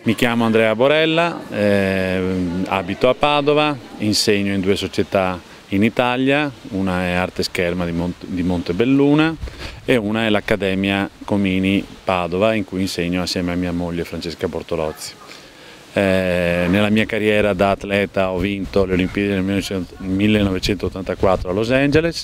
Mi chiamo Andrea Borella, abito a Padova, insegno in 2 società in Italia, una è Arte Scherma di Montebelluna e una è l'Accademia Comini Padova, in cui insegno assieme a mia moglie Francesca Bortolozzi. Nella mia carriera da atleta ho vinto le Olimpiadi del 1984 a Los Angeles,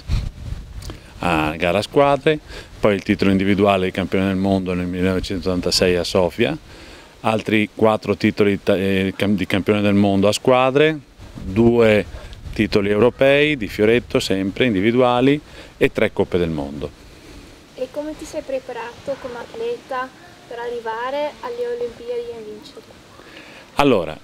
a gara a squadre, poi il titolo individuale di campione del mondo nel 1986 a Sofia, altri 4 titoli di campione del mondo a squadre, 2 titoli europei di fioretto sempre individuali e 3 coppe del mondo. E come ti sei preparato come atleta per arrivare alle Olimpiadi e vincerle? Allora,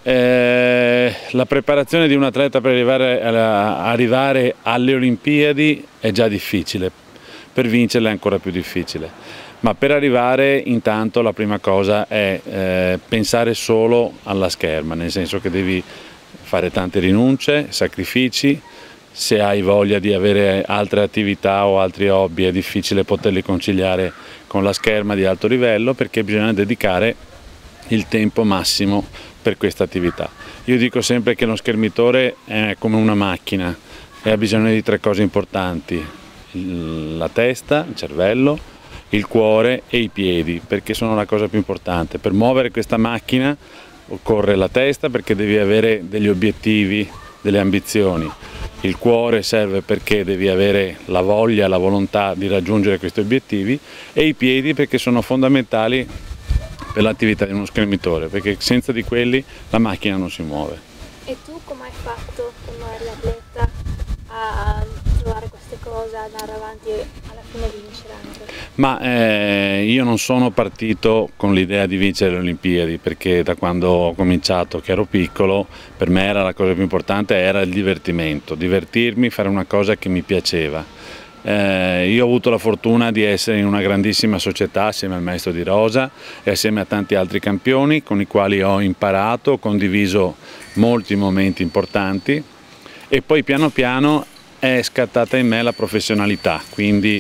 la preparazione di un atleta per arrivare alle Olimpiadi è già difficile, per vincerle è ancora più difficile, ma per arrivare intanto la prima cosa è pensare solo alla scherma, nel senso che devi fare tante rinunce, sacrifici. Se hai voglia di avere altre attività o altri hobby è difficile poterli conciliare con la scherma di alto livello, perché bisogna dedicare il tempo massimo per questa attività. Io dico sempre che lo schermitore è come una macchina e ha bisogno di 3 cose importanti: la testa, il cervello, il cuore e i piedi, perché sono la cosa più importante. Per muovere questa macchina occorre la testa, perché devi avere degli obiettivi, delle ambizioni. Il cuore serve perché devi avere la voglia, la volontà di raggiungere questi obiettivi, e i piedi perché sono fondamentali per l'attività di uno schermitore, perché senza di quelli la macchina non si muove. E tu come hai fatto quando eri atleta a trovare queste cose, ad andare avanti e alla fine vincere anche? Ma io non sono partito con l'idea di vincere le Olimpiadi, perché da quando ho cominciato, che ero piccolo, per me era la cosa più importante, era il divertimento, divertirmi, fare una cosa che mi piaceva. Io ho avuto la fortuna di essere in una grandissima società assieme al maestro Di Rosa e assieme a tanti altri campioni con i quali ho imparato, ho condiviso molti momenti importanti, e poi piano piano è scattata in me la professionalità, quindi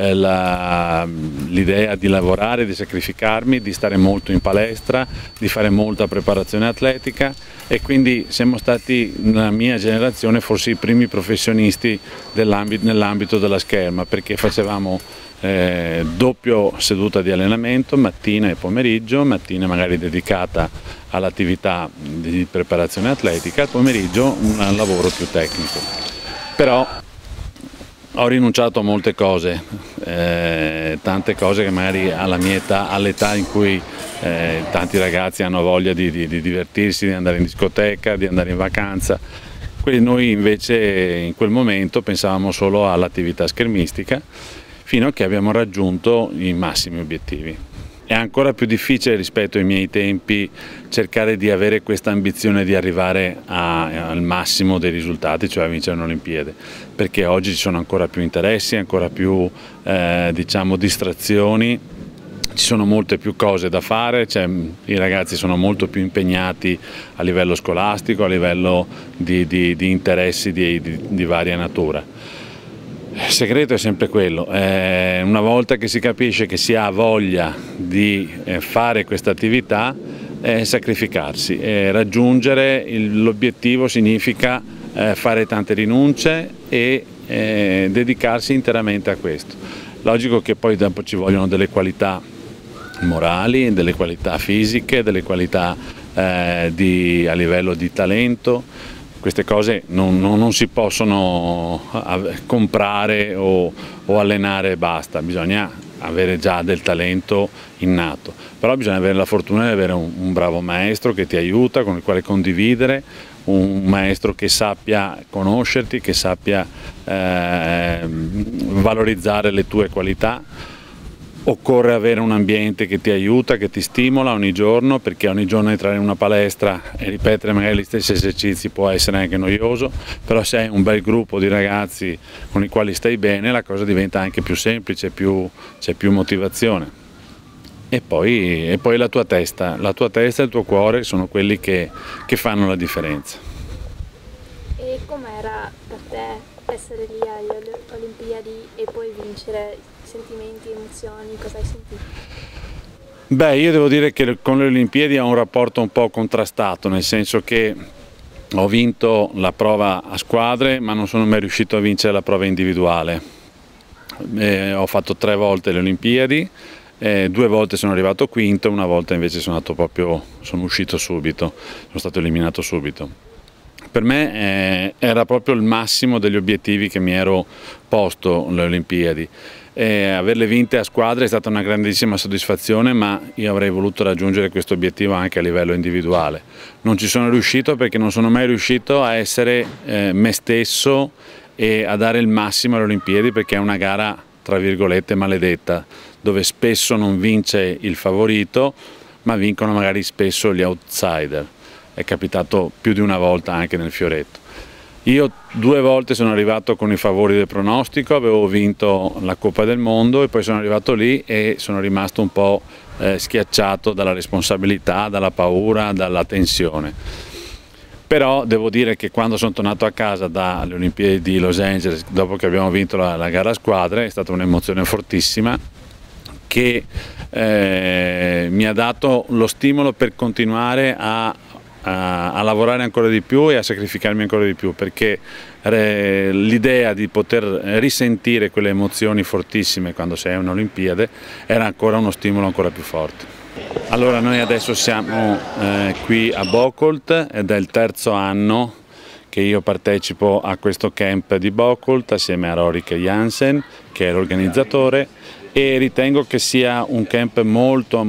l'idea di lavorare, di sacrificarmi, di stare molto in palestra, di fare molta preparazione atletica, e quindi siamo stati nella mia generazione forse i primi professionisti nell'ambito della scherma, perché facevamo doppio seduta di allenamento, mattina e pomeriggio, mattina magari dedicata all'attività di preparazione atletica, al pomeriggio un lavoro più tecnico. Però ho rinunciato a molte cose, tante cose che magari alla mia età, all'età in cui tanti ragazzi hanno voglia di divertirsi, di andare in discoteca, di andare in vacanza. Noi invece in quel momento pensavamo solo all'attività schermistica, fino a che abbiamo raggiunto i massimi obiettivi. È ancora più difficile rispetto ai miei tempi cercare di avere questa ambizione di arrivare al massimo dei risultati, cioè a vincere un'Olimpiade, perché oggi ci sono ancora più interessi, ancora più diciamo, distrazioni, ci sono molte più cose da fare, i ragazzi sono molto più impegnati a livello scolastico, a livello di interessi di varia natura. Il segreto è sempre quello, una volta che si capisce che si ha voglia di fare questa attività, sacrificarsi. Raggiungere l'obiettivo significa fare tante rinunce e dedicarsi interamente a questo. Logico che poi dopo ci vogliono delle qualità morali, delle qualità fisiche, delle qualità a livello di talento. Queste cose non si possono comprare o allenare e basta, bisogna avere già del talento innato, però bisogna avere la fortuna di avere un bravo maestro che ti aiuta, con il quale condividere, un maestro che sappia conoscerti, che sappia valorizzare le tue qualità. Occorre avere un ambiente che ti aiuta, che ti stimola ogni giorno, perché ogni giorno entrare in una palestra e ripetere magari gli stessi esercizi può essere anche noioso, però se hai un bel gruppo di ragazzi con i quali stai bene la cosa diventa anche più semplice, c'è più motivazione. E poi la tua testa e il tuo cuore sono quelli che fanno la differenza. E com'era per te essere lì alle Olimpiadi e poi vincere? Sentimenti, emozioni, cosa hai sentito? Beh, io devo dire che con le Olimpiadi ho un rapporto un po' contrastato, nel senso che ho vinto la prova a squadre, ma non sono mai riuscito a vincere la prova individuale. Ho fatto 3 volte le Olimpiadi, 2 volte sono arrivato quinto, una volta invece sono uscito subito, sono stato eliminato subito. Per me era proprio il massimo degli obiettivi che mi ero posto le Olimpiadi. Averle vinte a squadre è stata una grandissima soddisfazione, ma io avrei voluto raggiungere questo obiettivo anche a livello individuale. Non ci sono riuscito perché non sono mai riuscito a essere me stesso e a dare il massimo alle Olimpiadi, perché è una gara tra virgolette maledetta, dove spesso non vince il favorito, ma vincono magari spesso gli outsider. È capitato più di una volta anche nel fioretto. Io 2 volte sono arrivato con i favori del pronostico, avevo vinto la Coppa del Mondo e poi sono arrivato lì e sono rimasto un po' schiacciato dalla responsabilità, dalla paura, dalla tensione. Però devo dire che quando sono tornato a casa dalle Olimpiadi di Los Angeles, dopo che abbiamo vinto la gara a squadre, è stata un'emozione fortissima che mi ha dato lo stimolo per continuare a lavorare ancora di più e a sacrificarmi ancora di più, perché l'idea di poter risentire quelle emozioni fortissime quando sei a un'Olimpiade era ancora uno stimolo ancora più forte. Allora, noi adesso siamo qui a Bocholt ed è il 3° anno che io partecipo a questo camp di Bocholt assieme a Rorik Jansen, che è l'organizzatore, e ritengo che sia un camp molto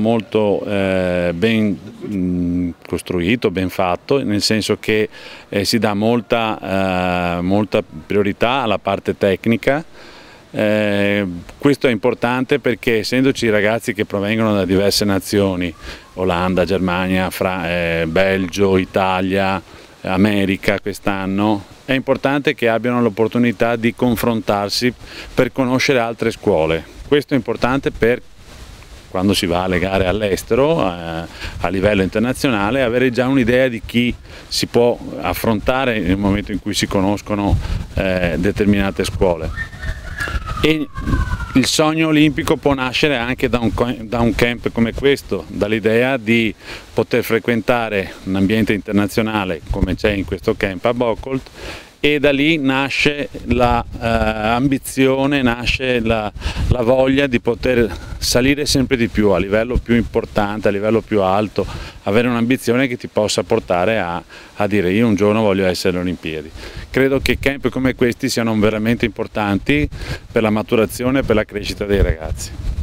ben costruito, ben fatto, nel senso che si dà molta priorità alla parte tecnica. Questo è importante perché, essendoci ragazzi che provengono da diverse nazioni, Olanda, Germania, Belgio, Italia, America quest'anno, è importante che abbiano l'opportunità di confrontarsi per conoscere altre scuole. Questo è importante per quando si va alle gare all'estero, a livello internazionale, avere già un'idea di chi si può affrontare nel momento in cui si conoscono determinate scuole. E il sogno olimpico può nascere anche da un camp come questo, dall'idea di poter frequentare un ambiente internazionale come c'è in questo camp a Bocholt, e da lì nasce l'ambizione, nasce la voglia di poter salire sempre di più a livello più importante, a livello più alto, avere un'ambizione che ti possa portare a dire io un giorno voglio essere alle Olimpiadi. Credo che camp come questi siano veramente importanti per la maturazione e per la crescita dei ragazzi.